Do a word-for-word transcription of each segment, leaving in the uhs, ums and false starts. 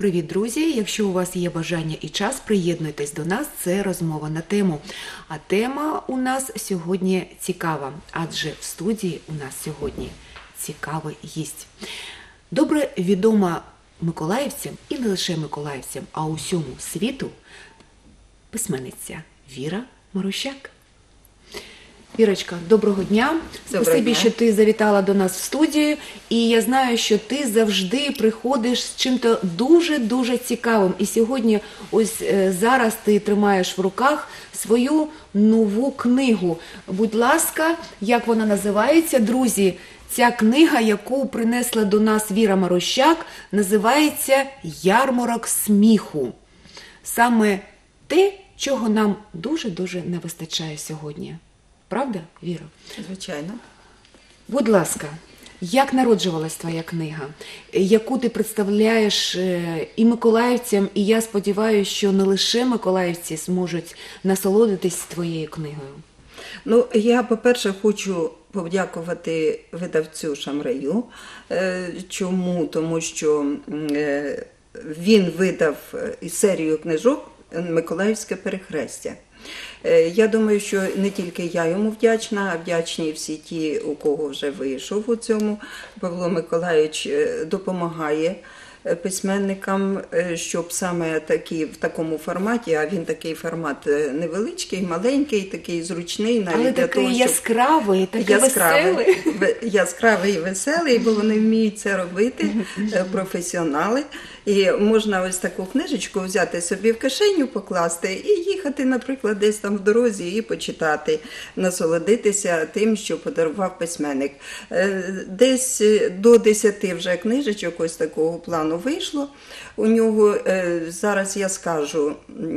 Привіт, друзі! Якщо у вас є бажання і час, приєднуйтесь до нас, це розмова на тему. А тема у нас сьогодні цікава, адже в студії у нас сьогодні цікавий гість. Добре відома миколаївцям і не лише миколаївцям, а усьому світу письменниця Віра Марущак. Вірочка, доброго дня. Спасибі, що ти завітала до нас в студію. І я знаю, що ти завжди приходиш з чим-то дуже-дуже цікавим. І сьогодні, ось зараз ти тримаєш в руках свою нову книгу. Будь ласка, як вона називається? Друзі, ця книга, яку принесла до нас Віра Марущак, називається «Ярмарок сміху». Саме те, чого нам дуже-дуже не вистачає сьогодні. Правда, Віро? Звичайно. Будь ласка, як народжувалась твоя книга, яку ти представляєш і миколаївцям, і я сподіваюся, що не лише миколаївці зможуть насолодитись твоєю книгою? Ну, я, по-перше, хочу подякувати видавцю Шамраю. Чому? Тому що він видав серію книжок «Миколаївське перехрестя». Я думаю, що не тільки я йому вдячна, а вдячні всі ті, у кого вже вийшов у цьому. Павло Миколайович допомагає письменникам, щоб саме такі, в такому форматі, а він такий формат невеличкий, маленький, такий зручний. Навіть Але для такий того, щоб... яскравий, такий яскравий, веселий. Яскравий і веселий, бо вони вміють це робити, професіонали. І можна ось таку книжечку взяти собі в кишеню, покласти і їхати, наприклад, десь там в дорозі і почитати, насолодитися тим, що подарував письменник. Десь до десяти вже книжечок ось такого плану вийшло. У нього, зараз я скажу,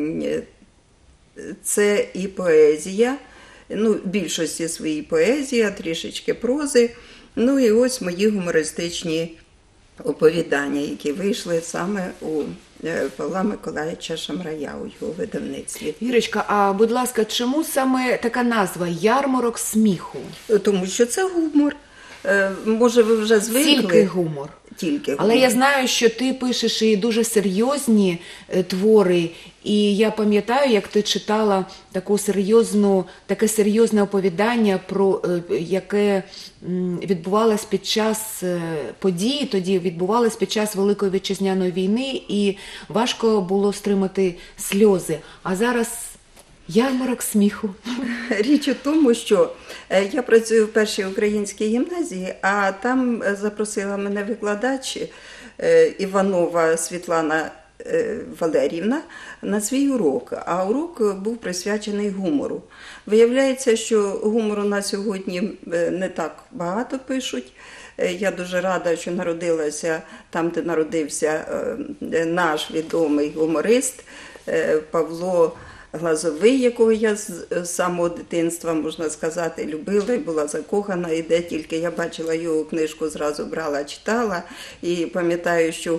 це і поезія, ну, в більшості своїй поезія, трішечки прози, ну і ось мої гумористичні оповідання, які вийшли саме у Павла Миколайовича Шамрая, у його видавництві. Вірочка, а будь ласка, чому саме така назва «Ярмарок сміху»? Тому що це гумор. Може, ви вже звикли? Тільки гумор. Тільки гумор. Але я знаю, що ти пишеш і дуже серйозні твори, і я пам'ятаю, як ти читала таку серйозну, таке серйозне оповідання, про яке відбувалось під час подій, тоді відбувалось під час Великої Вітчизняної війни, і важко було стримати сльози. А зараз ярмарок сміху. Річ у тому, що я працюю в першій українській гімназії, а там запросила мене викладач Іванова Світлана Валеріївна на свій урок, а урок був присвячений гумору. Виявляється, що гумору на сьогодні не так багато пишуть. Я дуже рада, що народилася там, де народився наш відомий гуморист Павло Глазовий, якого я з самого дитинства, можна сказати, любила і була закохана, і де тільки я бачила його книжку, зразу брала, читала. І пам'ятаю, що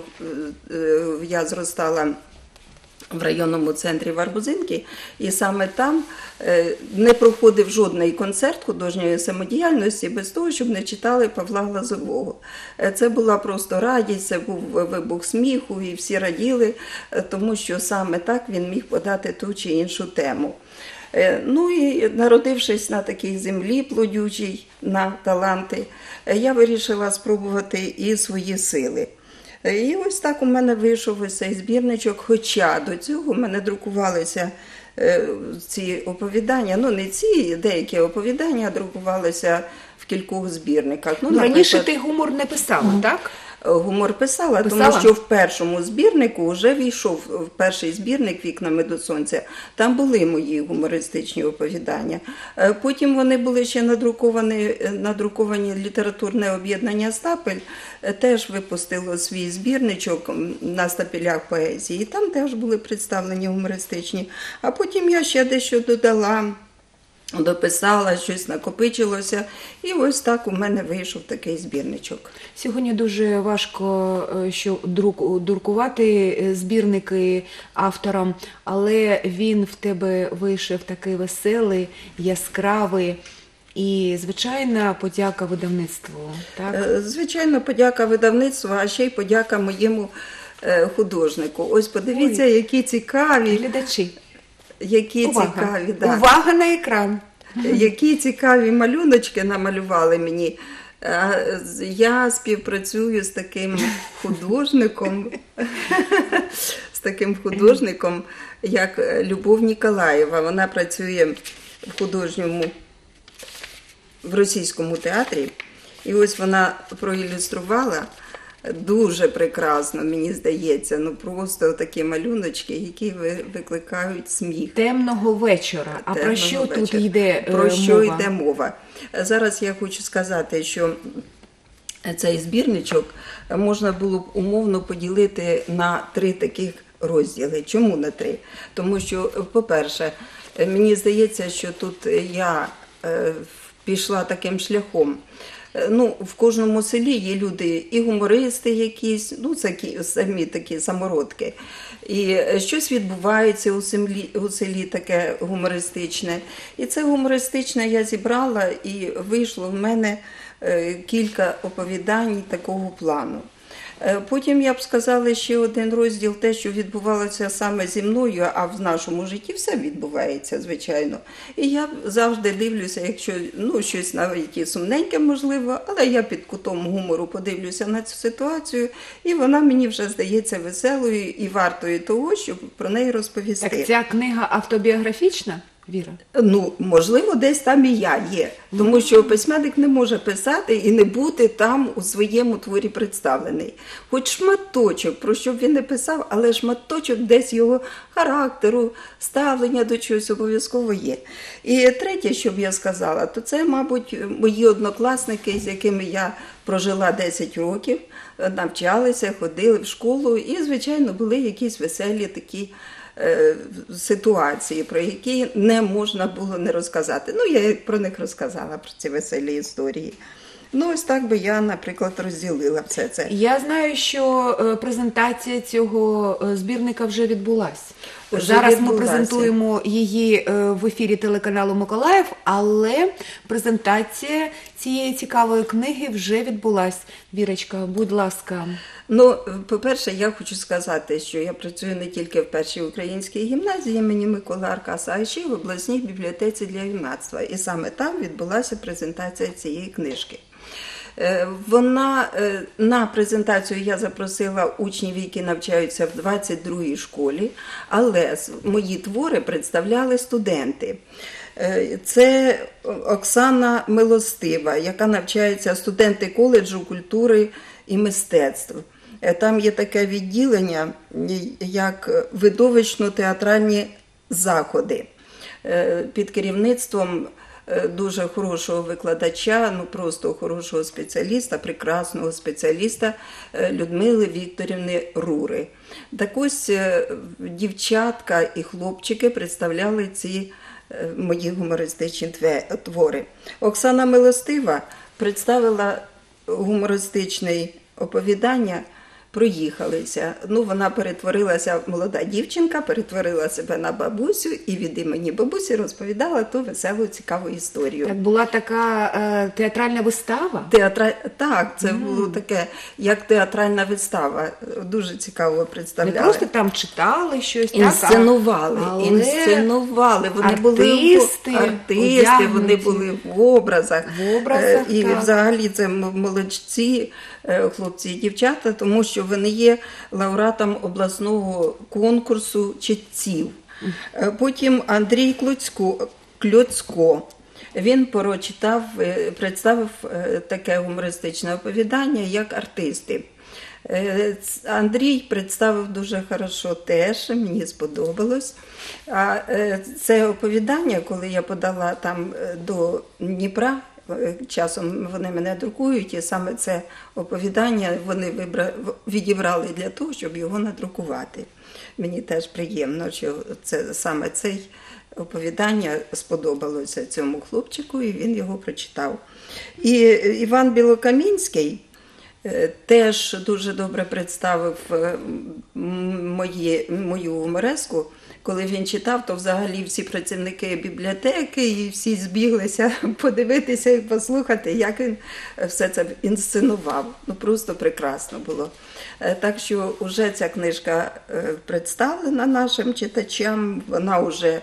я зростала в районному центрі Варбузинки, і саме там не проходив жодний концерт художньої самодіяльності без того, щоб не читали Павла Глазового. Це була просто радість, це був вибух сміху, і всі раділи, тому що саме так він міг подати ту чи іншу тему. Ну і народившись на такій землі плодючій, на таланти, я вирішила спробувати і свої сили. І ось так у мене вийшов ось цей збірничок, хоча до цього в мене друкувалися ці оповідання, ну не ці, деякі оповідання друкувалися в кількох збірниках. Ну, раніше ти гумор не писала, так? Гумор писала, писала, тому що в першому збірнику вже війшов в перший збірник «Вікнами до сонця». Там були мої гумористичні оповідання. Потім вони були ще надруковані, надруковані літературне об'єднання «Стапель», теж випустило свій збірничок на стапелях поезії. Там теж були представлені гумористичні. А потім я ще дещо додала, дописала, щось накопичилося, і ось так у мене вийшов такий збірничок. Сьогодні дуже важко що друк, друкувати збірники авторам, але він в тебе вийшов такий веселий, яскравий. І, звичайно, подяка видавництву, так? Звичайно, подяка видавництву, а ще й подяка моєму е, художнику. Ось подивіться, Ой. які цікаві, Глядачі, які увага. цікаві, да. Увага на екран. Які цікаві малюночки намалювали мені. Е, з- Я співпрацюю з таким художником, з таким художником, як Любов Ніколаєва. Вона працює в художньому, в російському театрі. І ось вона проілюструвала дуже прекрасно, мені здається, ну просто такі малюночки, які ви- викликають сміх. Темного вечора. А про Темного що тут вечора. йде е, Про що мова? йде мова? Зараз я хочу сказати, що цей збірничок можна було б умовно поділити на три таких розділи. Чому на три? Тому що, по-перше, мені здається, що тут я е, пішла таким шляхом. Е, Ну, в кожному селі є люди і гумористи якісь, ну, такі, самі такі самородки. І е, щось відбувається у селі, у селі таке гумористичне. І це гумористичне я зібрала, і вийшло в мене е, кілька оповідань такого плану. Е, Потім я б сказала ще один розділ, те, що відбувалося саме зі мною, а в нашому житті все відбувається, звичайно. І я завжди дивлюся, якщо ну, щось навіть і сумненьке можливо, але я під кутом гумору подивлюся на цю ситуацію, і вона мені вже здається веселою і вартою того, щоб про неї розповісти. Так ця книга автобіографічна, Віра? Ну, можливо, десь там і я є. Тому що письменник не може писати і не бути там у своєму творі представлений. Хоч шматочок, про що б він не писав, але шматочок десь його характеру, ставлення до чогось обов'язково є. І третє, що б я сказала, то це, мабуть, мої однокласники, з якими я прожила десять років, навчалися, ходили в школу і, звичайно, були якісь веселі такі е, ситуації, про які не можна було не розказати. Ну, я про них розказала, про ці веселі історії. Ну, ось так би я, наприклад, розділила все це. Я знаю, що е, презентація цього е, збірника вже відбулась. Вже Зараз ми відбулася. презентуємо її е, в ефірі телеканалу Миколаїв, але презентація цієї цікавої книги вже відбулась. Вірочка, будь ласка. Ну, по-перше, я хочу сказати, що я працюю не тільки в першій українській гімназії імені Миколи Аркаса, а ще й в обласній бібліотеці для юнацтва. І саме там відбулася презентація цієї книжки. Е, Вона, е, на презентацію я запросила учнів, які навчаються в двадцять другій школі, але с- мої твори представляли студенти. Е, Це Оксана Милостива, яка навчається, студенти коледжу культури і мистецтв. Е, Там є таке відділення, як видовищно-театральні заходи е, під керівництвом е, дуже хорошого викладача, ну просто хорошого спеціаліста, прекрасного спеціаліста е, Людмили Вікторівни Рури. Так ось е, дівчатка і хлопчики представляли ці е, мої гумористичні тве- твори. Оксана Милостива представила гумористичне оповідання «Проїхалися». Ну, вона перетворилася, молода дівчинка, перетворила себе на бабусю і від імені бабусі розповідала ту веселу, цікаву історію. Так була така е, театральна вистава? Театра... Так, це було таке, як театральна вистава. Дуже цікаво Не представляли. просто там читали щось, так, Інсценували, а- але інсценували. Вони були артисти, в... артисти, одягнуті. вони були в образах. В образах, Е, І так. взагалі це м- молодці, е, хлопці і дівчата, тому що вони є лауреатом обласного конкурсу читців. Е, Потім Андрій Клоцько, Кльоцько. Він прочитав, е, представив е, таке гумористичне оповідання, як «Артисти». Е, ц- Андрій представив дуже хорошо теж, мені сподобалось. А е, це оповідання, коли я подала там е, до Дніпра, е, часом вони мене друкують, і саме це оповідання вони вибра... в- відібрали для того, щоб його надрукувати. Мені теж приємно, що це саме цей оповідання сподобалося цьому хлопчику, і він його прочитав. І Іван Білокамінський, е, теж дуже добре представив е, м- мої, мою гумореску. Коли він читав, то взагалі всі працівники бібліотеки і всі збіглися подивитися і послухати, як він все це інсценував. Ну просто прекрасно було. Е, Так що вже ця книжка е, представлена нашим читачам, вона вже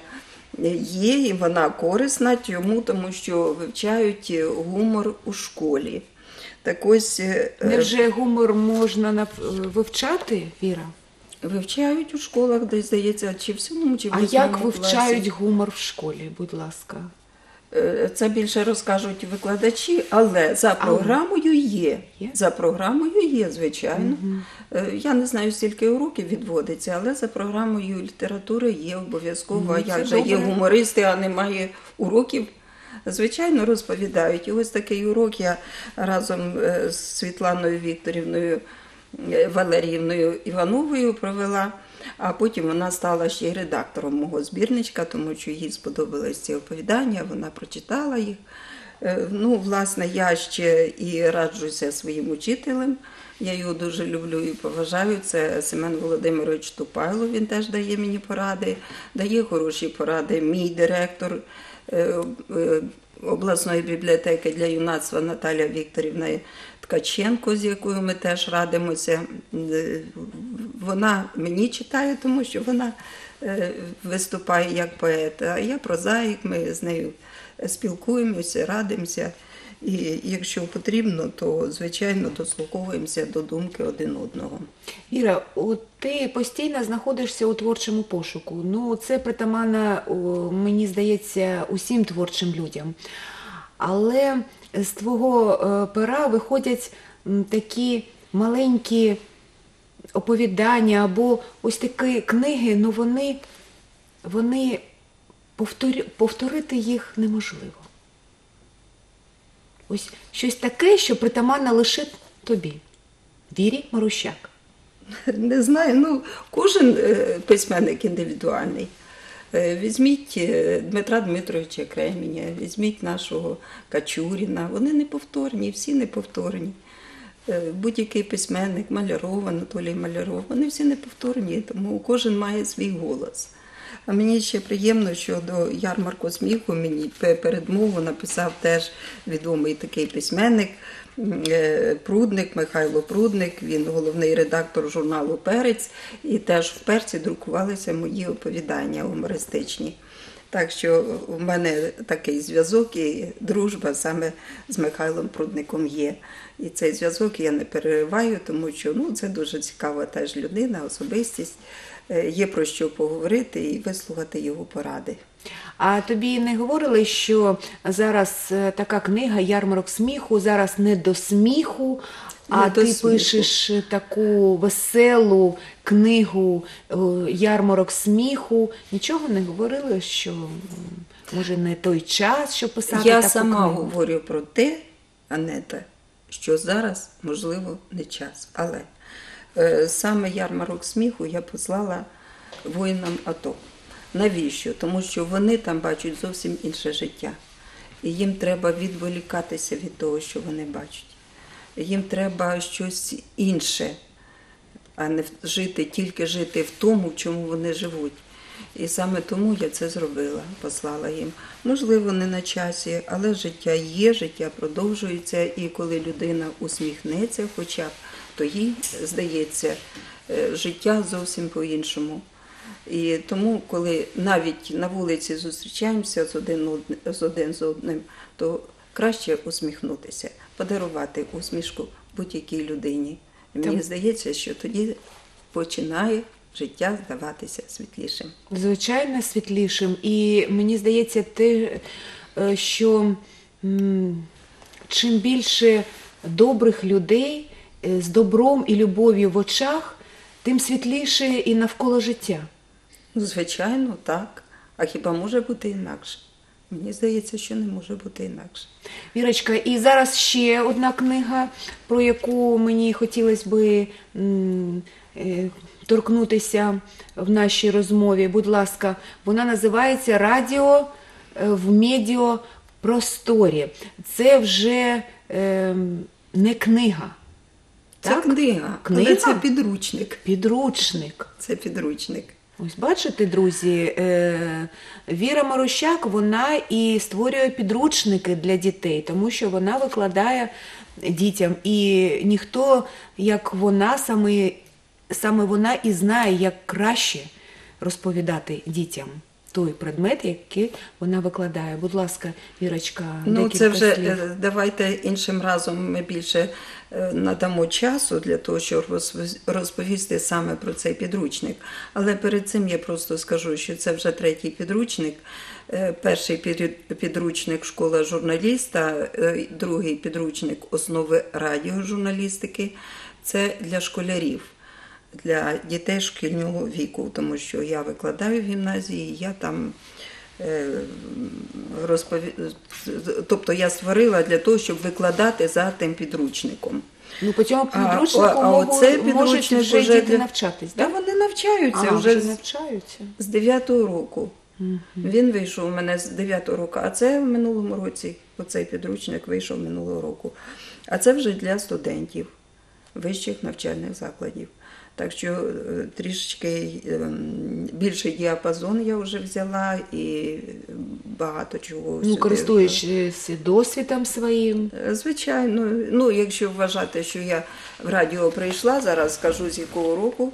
є і вона корисна йому, тому що вивчають гумор у школі. Так ось е, Невже гумор можна нав- вивчати, Віра? вивчають у школах, десь здається, чи в сьомому, чи в А восьмому як класі. вивчають гумор в школі, будь ласка? Е, Це більше розкажуть викладачі, але за програмою є. Є? За програмою є, звичайно. Е, Я не знаю, скільки уроків відводиться, але за програмою літератури є обов'язково. А Ну, це як же є добре. гумористи, а немає уроків? Звичайно, розповідають. І ось такий урок я разом е, з Світланою Вікторівною е, Валеріївною Івановою провела. А потім вона стала ще й редактором мого збірничка, тому що їй сподобались ці оповідання, вона прочитала їх. Е, Ну, власне, я ще і раджуся своїм учителем. Я його дуже люблю і поважаю. Це Семен Володимирович Тупайло, він теж дає мені поради, дає хороші поради. Мій директор е, е, обласної бібліотеки для юнацтва Наталя Вікторівна Ткаченко, з якою ми теж радимося. Е, Вона мені читає, тому що вона е, виступає як поет, а я прозаїк, ми з нею спілкуємося, радимося. І якщо потрібно, то, звичайно, дослуховуємося до думки один одного. Віра, от ти постійно знаходишся у творчому пошуку. Ну, це притаманно, о, мені здається, усім творчим людям. Але з твого е, пера виходять м, такі маленькі оповідання або ось такі книги, ну вони, вони повторю, повторити їх неможливо. Ось щось таке, що притаманно лише тобі, Вірі Марущак. Не знаю, ну, кожен е, письменник індивідуальний. Е, Візьміть е, Дмитра Дмитровича Кременя, візьміть нашого Качуріна. Вони неповторні, всі неповторні. Е, Будь-який письменник, Маляров, Анатолій Маляров, вони всі неповторні, тому кожен має свій голос. А мені ще приємно, що до ярмарку сміху мені пе- передмову написав теж відомий такий письменник е, Прудник, Михайло Прудник. Він головний редактор журналу «Перець», і теж в «Перці» друкувалися мої оповідання гумористичні. Так що у мене такий зв'язок і дружба саме з Михайлом Прудником є. І цей зв'язок я не перериваю, тому що ну, це дуже цікава теж людина, особистість. Е, Є про що поговорити і вислухати його поради. А тобі не говорили, що зараз е, така книга «Ярмарок сміху» зараз не до сміху, а Не до ти сміху. пишеш таку веселу книгу е, «Ярмарок сміху». Нічого не говорили, що м, може не той час, щоб писати Я таку сама книгу? говорю про те, Анета, що зараз, можливо, не час. Але е, саме ярмарок сміху я послала воїнам АТО. Навіщо? Тому що вони там бачать зовсім інше життя. І їм треба відволікатися від того, що вони бачать. Їм треба щось інше, а не жити, тільки жити в тому, в чому вони живуть. І саме тому я це зробила, послала їм. Можливо, не на часі, але життя є, життя продовжується, і коли людина усміхнеться хоча б, то їй, здається, е, життя зовсім по-іншому. І тому, коли навіть на вулиці зустрічаємося з один, од- з один з одним, то краще усміхнутися, подарувати усмішку будь-якій людині. І мені Там- здається, що тоді починає життя здаватися світлішим. Звичайно, світлішим. І мені здається, те, е, що м, чим більше добрих людей е, з добром і любов'ю в очах, тим світліше і навколо життя. Ну, звичайно, так. А хіба може бути інакше? Мені здається, що не може бути інакше. Вірочка, і зараз ще одна книга, про яку мені хотілося би м, е, торкнутися в нашій розмові. Будь ласка, вона називається «Радіо е, в медіапросторі». Це вже е, не книга, Це Так? книга, Книга? але це підручник. Підручник. Це підручник. Ось бачите, друзі, е, Віра Марущак, вона і створює підручники для дітей, тому що вона викладає дітям. І ніхто, як вона, саме, саме вона і знає, як краще розповідати дітям той предмет, який вона викладає. Будь ласка, Вірочка, Ну, декілька це вже слів. е, давайте іншим разом ми більше е, надамо часу для того, щоб розпо- розповісти саме про цей підручник. Але перед цим я просто скажу, що це вже третій підручник. Е, Перший підрю- підручник «Школа журналіста», е, другий підручник «Основи радіожурналістики». Це для школярів, для дітей шкільного віку, тому що я викладаю в гімназії, я там е, розпові... тобто я створила для того, щоб викладати за тим підручником. Ну, по цьому А, підручнику а можуть, оце можуть підручник вже уже діти для- навчатись, Та так? вони навчаються А, вже вже з, навчаються. з дев'ятого року. Він вийшов у мене з дев'ятого року, а це в минулому році, оцей підручник вийшов минулого року. А це вже для студентів вищих навчальних закладів. Так що е, трішечки ем, більший діапазон я вже взяла і багато чого. Ну, сюди. користуючись досвідом своїм. Е, Звичайно, ну якщо вважати, що я в радіо прийшла, зараз скажу з якого року.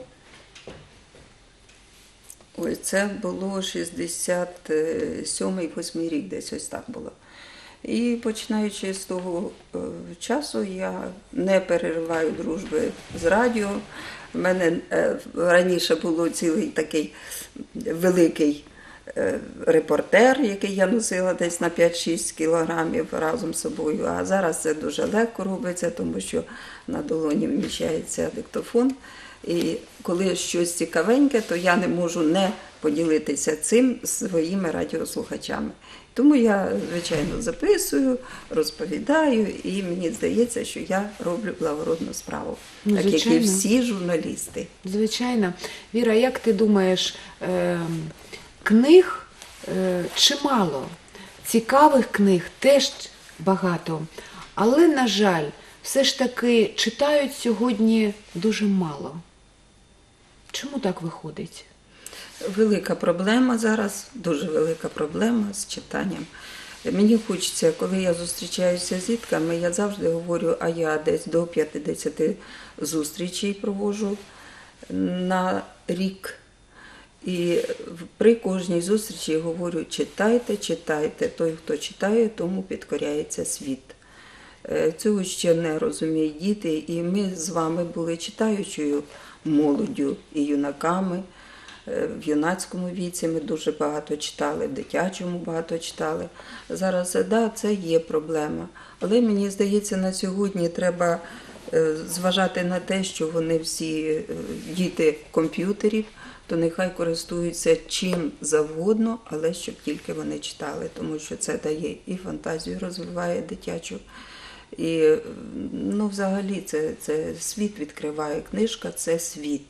Ой, це було шістдесят сьомий восьмий рік, десь ось так було. І починаючи з того е, часу, я не перериваю дружби з радіо. У мене е, раніше було цілий такий великий е, репортер, який я носила десь на п'ять-шість кілограмів разом з собою. А зараз це дуже легко робиться, тому що на долоні вміщається диктофон. І коли щось цікавеньке, то я не можу не поділитися цим з своїми радіослухачами. Тому я, звичайно, записую, розповідаю, і мені здається, що я роблю благородну справу, Ну, так як і звичайно. всі журналісти. Звичайно. Віра, як ти думаєш, е, книг е, чимало, цікавих книг теж багато, але, на жаль, все ж таки читають сьогодні дуже мало. Чому так виходить? Велика проблема зараз, дуже велика проблема з читанням. Мені хочеться, коли я зустрічаюся з дітками, я завжди говорю, а я десь до п'ятдесят зустрічей проводжу на рік. І при кожній зустрічі говорю, читайте, читайте. Той, хто читає, тому підкоряється світ. Е, Цього ще не розуміють діти, і ми з вами були читаючою молоддю і юнаками. Е, В юнацькому віці ми дуже багато читали, в дитячому багато читали. Зараз, так, да, це є проблема. Але мені здається, на сьогодні треба е, зважати на те, що вони всі е, діти комп'ютерів, то нехай користуються чим завгодно, але щоб тільки вони читали, тому що це дає і фантазію розвиває дитячу. І, ну, взагалі, це, це світ відкриває. Книжка – це світ.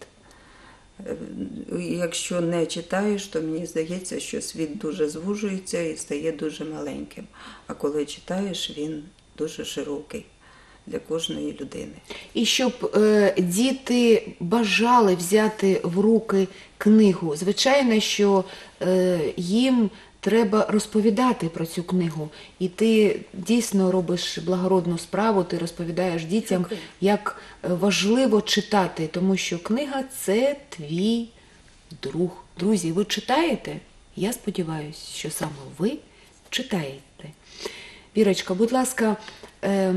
Якщо не читаєш, то мені здається, що світ дуже звужується і стає дуже маленьким. А коли читаєш, він дуже широкий для кожної людини. І щоб е, діти бажали взяти в руки книгу, звичайно, що е, їм треба розповідати про цю книгу. І ти дійсно робиш благородну справу, ти розповідаєш дітям, Дякую. як важливо читати, тому що книга – це твій друг. Друзі, ви читаєте? Я сподіваюся, що саме ви читаєте. Вірочка, будь ласка, е,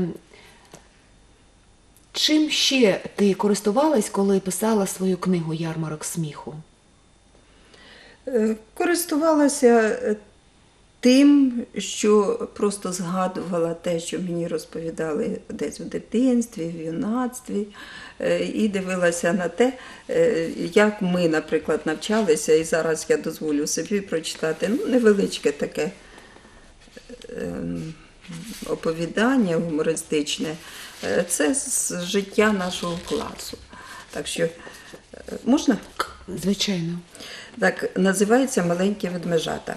чим ще ти користувалась, коли писала свою книгу «Ярмарок сміху»? Е, Користувалася е, тим, що просто згадувала те, що мені розповідали десь в дитинстві, в юнацтві, е, і дивилася на те, е, як ми, наприклад, навчалися, і зараз я дозволю собі прочитати, ну, невеличке таке е, оповідання гумористичне. Е, Це з життя нашого класу. Так що, е, можна? Звичайно. Так, називається «Маленькі ведмежата».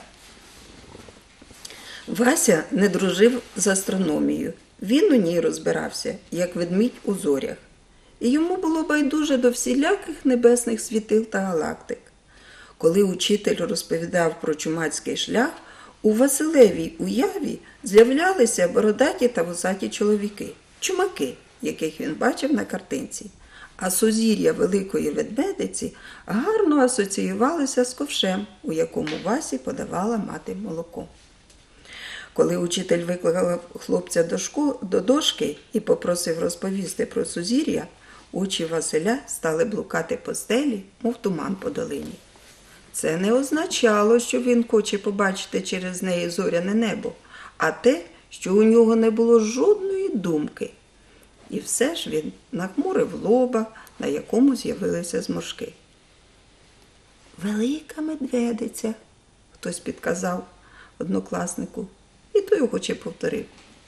Вася не дружив з астрономією. Він у ній розбирався, як ведмідь у зорях. і йому було байдуже до всіляких небесних світил та галактик. Коли учитель розповідав про чумацький шлях, у Василевій уяві з'являлися бородаті та вусаті чоловіки, чумаки, яких він бачив на картинці. А сузір'я Великої Ведмедиці гарно асоціювалося з ковшем, у якому Васі подавала мати молоко. Коли учитель викликав хлопця до, шко... до дошки і попросив розповісти про сузір'я, очі Василя стали блукати по стелі, мов туман по долині. Це не означало, що він хоче побачити через неї зоряне небо, а те, що у нього не було жодної думки. І все ж він нахмурив лоба, на якому з'явилися зморшки. «Велика медведиця», – хтось підказав однокласнику, і той охоче повторив.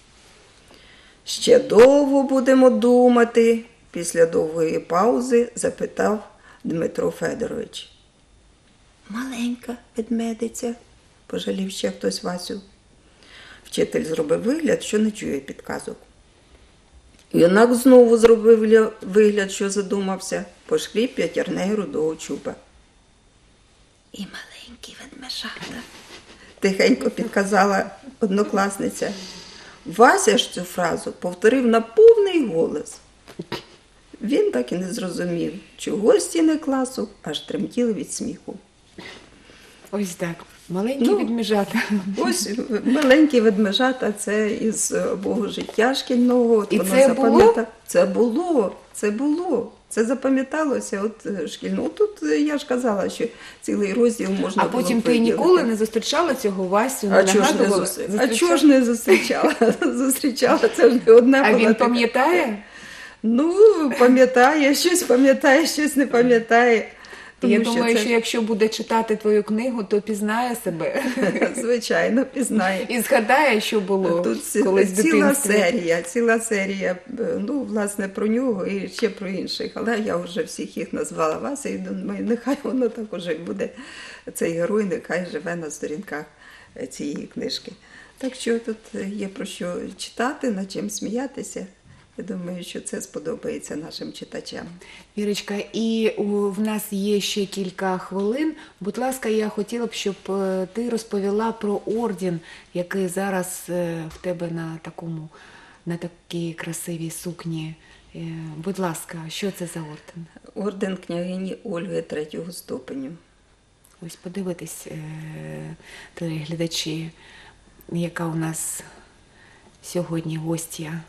«Ще довго будемо думати», – після довгої паузи запитав Дмитро Федорович. «Маленька ведмедиця», – пожалів ще хтось Васю. Вчитель зробив вигляд, що не чує підказок. Юнак знову зробив вигляд, що задумався, пошкріб п'ятірнею рудого чуба. «І маленькі ведмежата», – тихенько підказала однокласниця. Вася ж цю фразу повторив на повний голос. Він так і не зрозумів, чого стіни класу аж тремтіли від сміху. Ось так. Маленькі Ну, ведмежата. Ось маленькі ведмежата – це із Богу життя шкільного. От І воно це запам'ята- було? Це було, це було. Це запам'яталося от шкільного. Тут я ж казала, що цілий розділ можна А було потім ти виділити. ніколи не зустрічала цього Васю, не А чого ж не нагадувала? зустрічала? А Зустрічала? чого ж не зустрічала? Зустрічала, це ж не одна А була він така. пам'ятає? Ну, пам'ятає, щось пам'ятає, щось не пам'ятає. Тому Я думаю, це- що якщо буде читати твою книгу, то пізнає себе. Звичайно, пізнає. І згадає, що було Тут ці- колись в ціла дитинстві. серія, ціла серія, ну, власне, про нього і ще про інших. Але я вже всіх їх назвала Вася і думаю, нехай воно так уже й буде. Цей герой нехай живе на сторінках цієї книжки. Так що тут є про що читати, над чим сміятися. Я думаю, що це сподобається нашим читачам. Вірочка, і у, в нас є ще кілька хвилин. Будь ласка, я хотіла б, щоб е, ти розповіла про орден, який зараз е, в тебе на такому, на такій красивій сукні. Е, будь ласка, що це за орден? Орден княгині Ольги третього ступеню. Ось подивитись, е, телеглядачі, яка у нас сьогодні гостя.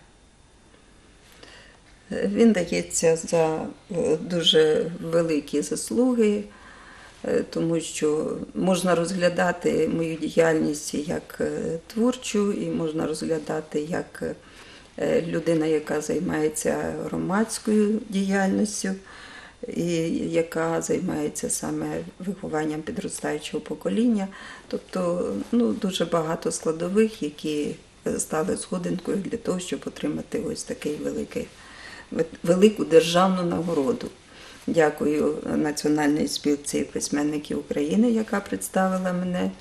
Він дається за е, дуже великі заслуги, е, тому що можна розглядати мою діяльність як е, творчу, і можна розглядати як е, людина, яка займається громадською діяльністю, і яка займається саме вихованням підростаючого покоління. Тобто, ну, дуже багато складових, які стали сходинкою для того, щоб отримати ось такий великий велику державну нагороду. Дякую Національній спілці письменників України, яка представила мене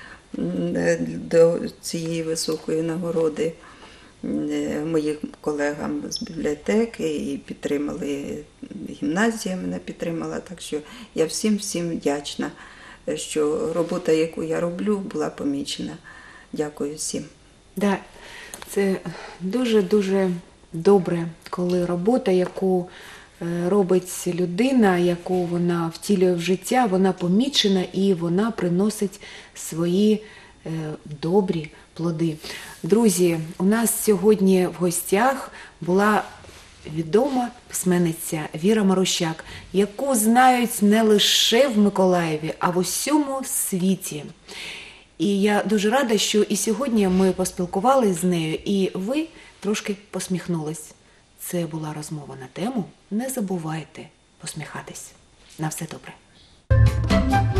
до цієї високої нагороди, моїм колегам з бібліотеки, і підтримали, гімназія мене підтримала, так що я всім-всім вдячна, що робота, яку я роблю, була помічена. Дякую всім. Да, це дуже-дуже добре, коли робота, яку е, робить людина, яку вона втілює в життя, вона помічена і вона приносить свої е, добрі плоди. Друзі, у нас сьогодні в гостях була відома письменниця Віра Марущак, яку знають не лише в Миколаєві, а в усьому світі. І я дуже рада, що і сьогодні ми поспілкувалися з нею, і ви трошки посміхнулись. Це була розмова на тему «Не забувайте посміхатись». На все добре.